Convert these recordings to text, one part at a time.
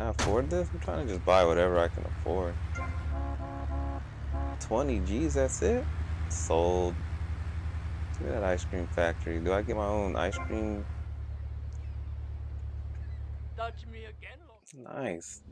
I afford this? I'm trying to just buy whatever I can afford. 20 G's, that's it? Sold. Look at that ice cream factory. Do I get my own ice cream? Touch me again, look. Nice.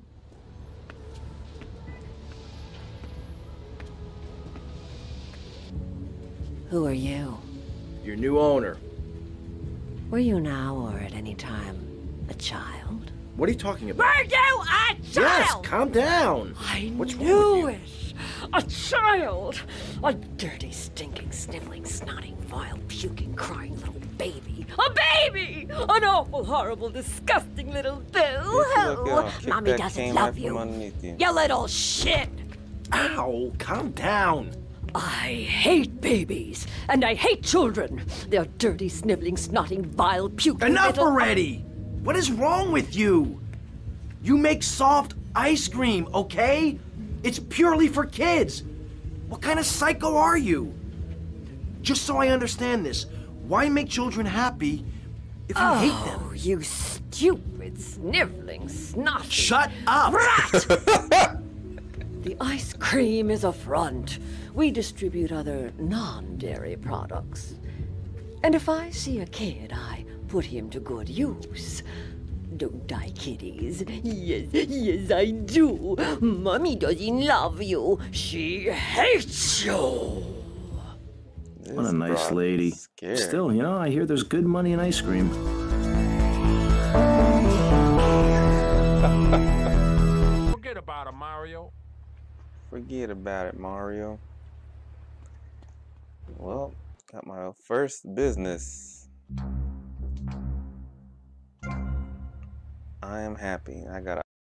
Who are you? Your new owner. Were you now or at any time a child? What are you talking about? Were you a Yes, child? calm down. What's wrong with you? it. A child. A dirty, stinking, sniveling, snotting, vile, puking, crying little baby. A baby! An awful, horrible, disgusting little boo-hoo. Mommy doesn't love you. You little shit. Ow, calm down. I hate babies, and I hate children. They're dirty, sniveling, snotting, vile, puking Enough little... already! What is wrong with you? You make soft ice cream, okay? It's purely for kids. What kind of psycho are you? Just so I understand this, why make children happy if you hate them? Oh, you stupid, sniveling, snotty... Shut up! Rat! The ice cream is a front. We distribute other non-dairy products. And if I see a kid, I put him to good use. Don't I, kiddies? Yes, I do. Mommy doesn't love you. She hates you. What a nice lady. Still, you know, I hear there's good money in ice cream. Forget about it, Mario. Forget about it, Mario. Well, got my first business. I am happy. I got a